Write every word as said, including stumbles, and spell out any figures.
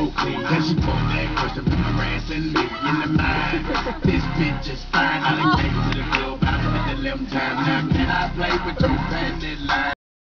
so clean. Then she pulled that question from harassing me in the mind. This bitch is fine. I done came to the club, I done hit the limb time. Now can I play with you?